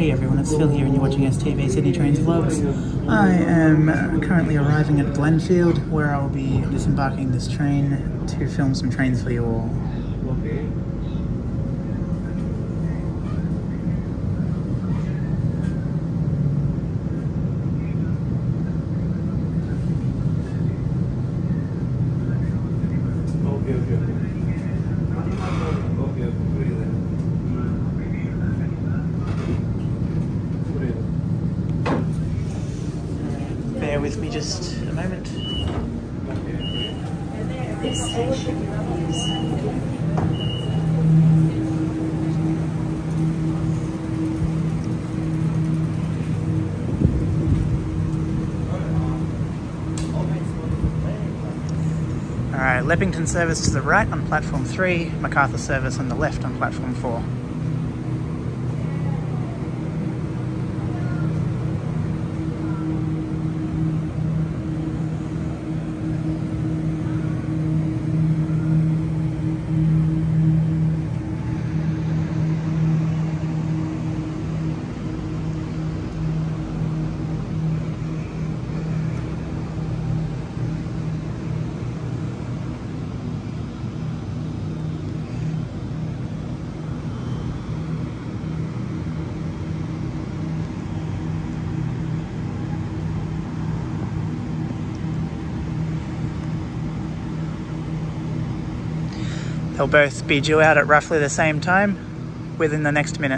Hey everyone, it's Phil here and you're watching STV Sydney Trains Vlogs. I am currently arriving at Glenfield where I'll be disembarking this train to film some trains for you all. Bear with me just a moment. This station is Alright, Leppington service to the right on platform 3, Macarthur service on the left on platform 4. They'll both be due out at roughly the same time, within the next minute.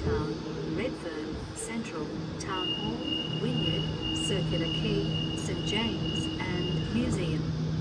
Newtown, Redfern, Central, Town Hall, Wynyard, Circular Quay, St James and Museum.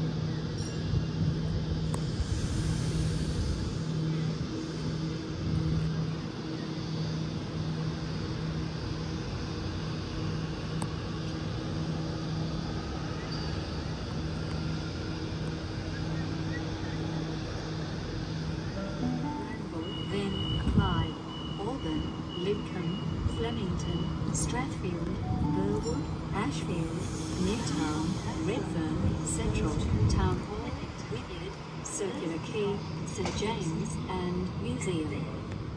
Lidcombe, Flemington, Strathfield, Burwood, Ashfield, Newtown, Redfern, Central, Town Hall, Wynyard, Circular Quay, St James and Museum.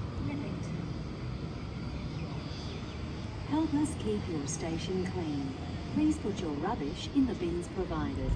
Help us keep your station clean. Please put your rubbish in the bins provided.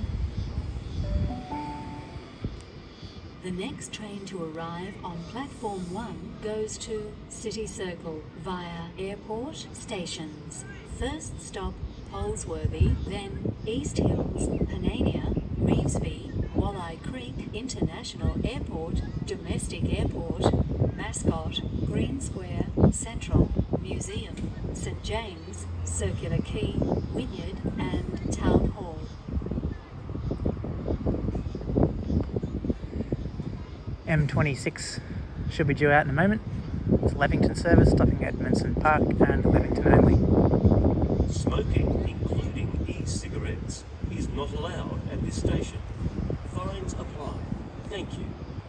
The next train to arrive on Platform 1 goes to City Circle via Airport Stations. First stop Polesworthy, then East Hills, Panania, Revesby, Walleye Creek International Airport, Domestic Airport, Mascot, Green Square, Central, Museum, St James, Circular Quay, Wynyard and Town Hall. M26 should be due out in a moment. It's Levington service stopping at Edmondson Park and Levington only. Smoking, including e-cigarettes, is not allowed at this station. Fines apply. Thank you.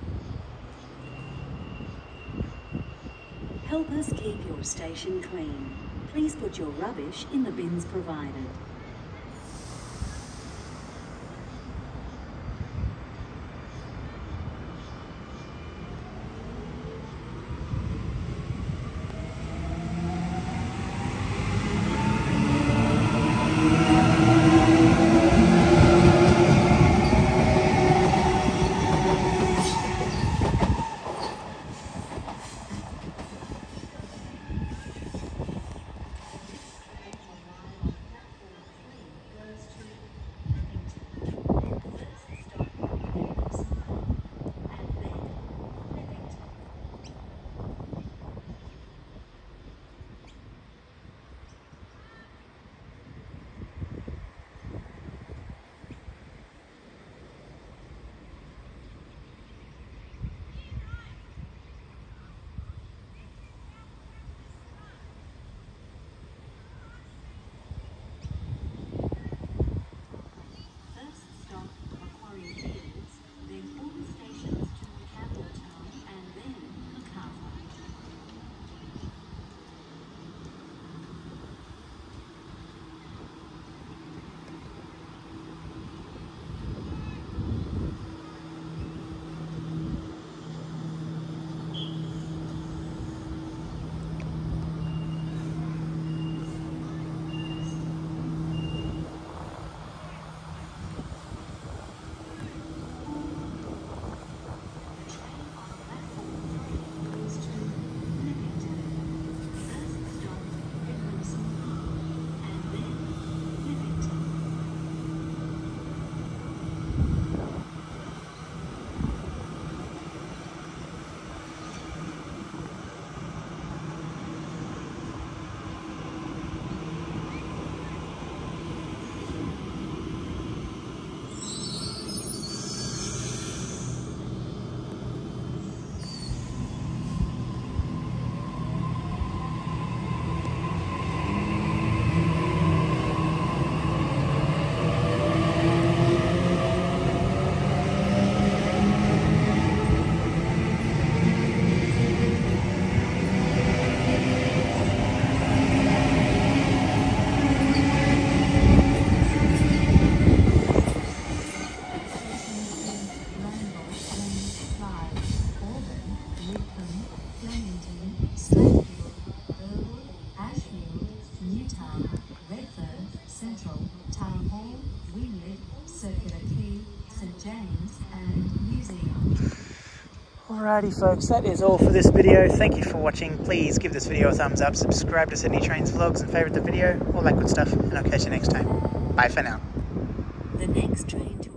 Help us keep your station clean. Please put your rubbish in the bins provided. Alrighty folks, that is all for this video. Thank you for watching. Please give this video a thumbs up, subscribe to Sydney Trains Vlogs and favourite the video, all that good stuff, and I'll catch you next time. Bye for now. The next train to